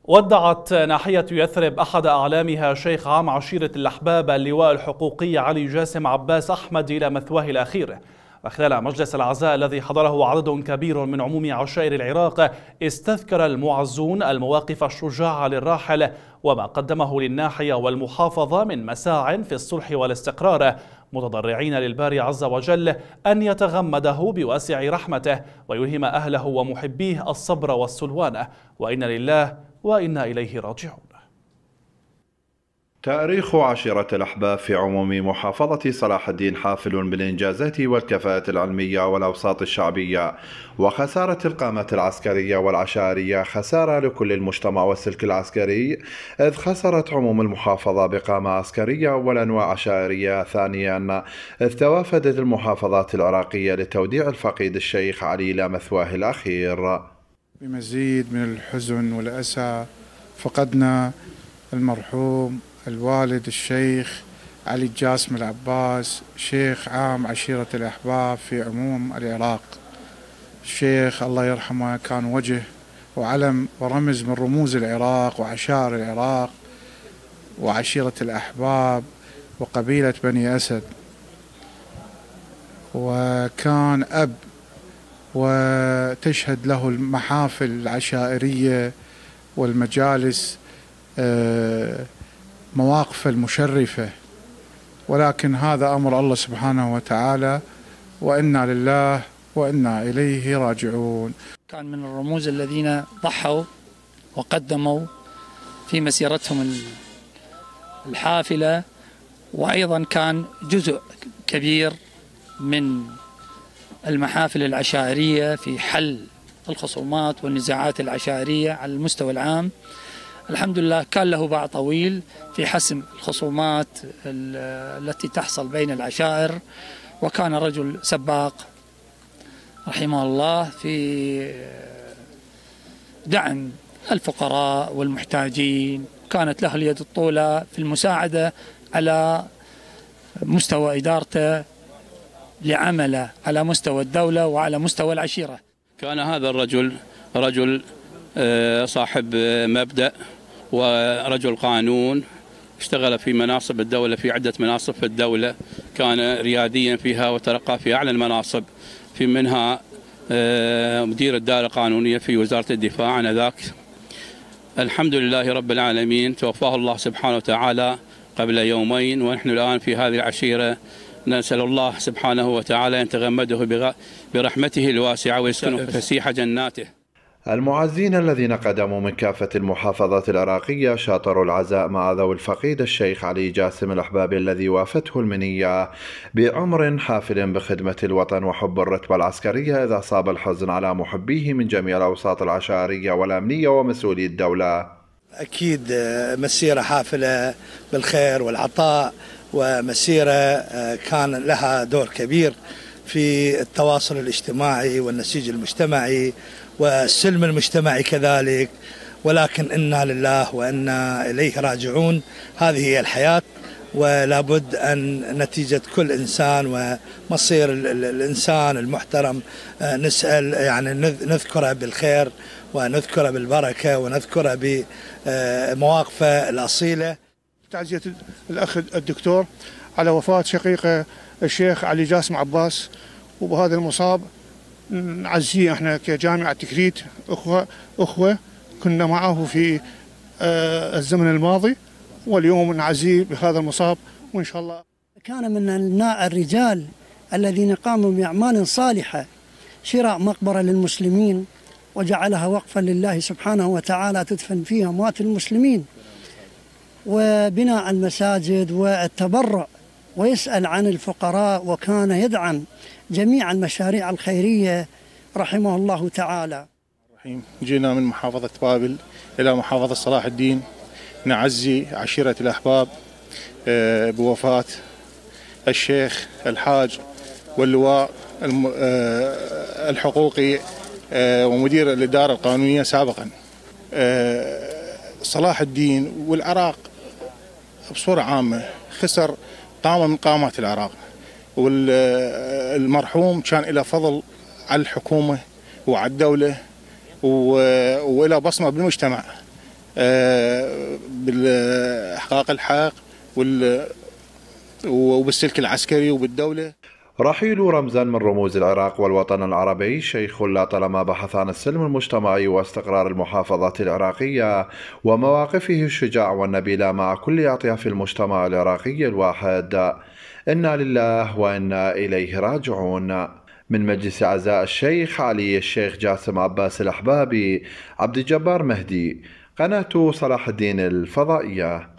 ودعت ناحية يثرب أحد أعلامها شيخ عام عشيرة الأحباب اللواء الحقوقي علي جاسم عباس أحمد إلى مثواه الأخير. وخلال مجلس العزاء الذي حضره عدد كبير من عموم عشائر العراق، استذكر المعزون المواقف الشجاعة للراحل وما قدمه للناحية والمحافظة من مساع في الصلح والاستقرار، متضرعين للباري عز وجل أن يتغمده بواسع رحمته ويلهم أهله ومحبيه الصبر والسلوان، وإنا لله وإنا إليه راجعون. تاريخ عشيرة الأحباب في عموم محافظة صلاح الدين حافل بالإنجازات والكفاءة العلمية والأوساط الشعبية، وخسارة القامة العسكرية والعشائرية خسارة لكل المجتمع والسلك العسكري، إذ خسرت عموم المحافظة بقامة عسكرية أولا وعشائرية ثانيا، إذ توافدت المحافظات العراقية لتوديع الفقيد الشيخ علي إلى مثواه الأخير. بمزيد من الحزن والأسى فقدنا المرحوم الوالد الشيخ علي جاسم العباس، شيخ عام عشيرة الأحباب في عموم العراق. الشيخ الله يرحمه كان وجه وعلم ورمز من رموز العراق وعشائر العراق وعشيرة الأحباب وقبيلة بني أسد، وكان أب وتشهد له المحافل العشائرية والمجالس مواقف المشرفة، ولكن هذا أمر الله سبحانه وتعالى، وإنا لله وإنا إليه راجعون. كان من الرموز الذين ضحوا وقدموا في مسيرتهم الحافلة، وأيضا كان جزء كبير من المحافل العشائرية في حل الخصومات والنزاعات العشائرية على المستوى العام. الحمد لله كان له باع طويل في حسم الخصومات التي تحصل بين العشائر، وكان رجل سباق رحمه الله في دعم الفقراء والمحتاجين، كانت له اليد الطولى في المساعدة على مستوى إدارته لعمله على مستوى الدولة وعلى مستوى العشيرة. كان هذا الرجل رجل صاحب مبدأ ورجل قانون، اشتغل في مناصب الدولة، في عدة مناصب في الدولة، كان رياديا فيها وترقى في أعلى المناصب، في منها مدير الدائرة القانونية في وزارة الدفاع آنذاك. الحمد لله رب العالمين، توفاه الله سبحانه وتعالى قبل يومين، ونحن الآن في هذه العشيرة نسأل الله سبحانه وتعالى أن يتغمده برحمته الواسعة ويسكنه فسيح جناته. المعزين الذين قدموا من كافة المحافظات العراقية شاطروا العزاء مع ذوي الفقيد الشيخ علي جاسم الأحباب الذي وافته المنية بعمر حافل بخدمة الوطن وحب الرتبة العسكرية، إذا أصاب الحزن على محبيه من جميع الأوساط العشائرية والأمنية ومسؤولي الدولة. أكيد مسيرة حافلة بالخير والعطاء، ومسيرة كان لها دور كبير في التواصل الاجتماعي والنسيج المجتمعي والسلم المجتمعي كذلك، ولكن إنا لله وإنا إليه راجعون. هذه هي الحياة، ولا بد أن نتيجة كل إنسان ومصير الإنسان المحترم نسأل يعني نذكره بالخير ونذكره بالبركة ونذكره بمواقفه الأصيلة. تعزية الأخ الدكتور على وفاة شقيقه الشيخ علي جاسم عباس، وبهذا المصاب نعزيه احنا كجامعة تكريت أخوة كنا معه في الزمن الماضي، واليوم نعزيه بهذا المصاب، وإن شاء الله. كان من الرجال الذين قاموا بأعمال صالحة، شراء مقبرة للمسلمين وجعلها وقفا لله سبحانه وتعالى تدفن فيها أموات المسلمين، وبناء المساجد والتبرع، ويسأل عن الفقراء، وكان يدعم جميع المشاريع الخيرية رحمه الله تعالى. جينا من محافظة بابل إلى محافظة صلاح الدين نعزي عشيرة الأحباب بوفاة الشيخ الحاج واللواء الحقوقي ومدير الإدارة القانونية سابقا. صلاح الدين والعراق بصورة عامة خسر قامة من قامات العراق، والمرحوم كان له فضل على الحكومة وعلى الدولة وإلى بصمة بالمجتمع. بالإحقاق الحق وبالسلك العسكري وبالدولة. رحيل رمزا من رموز العراق والوطن العربي، شيخ لا طالما بحث عن السلم المجتمعي واستقرار المحافظة العراقية ومواقفه الشجاع والنبيلة مع كل أطياف المجتمع العراقي الواحد. إنا لله وإنا إليه راجعون. من مجلس عزاء الشيخ علي الشيخ جاسم عباس الأحبابي، عبد الجبار مهدي، قناة صلاح الدين الفضائية.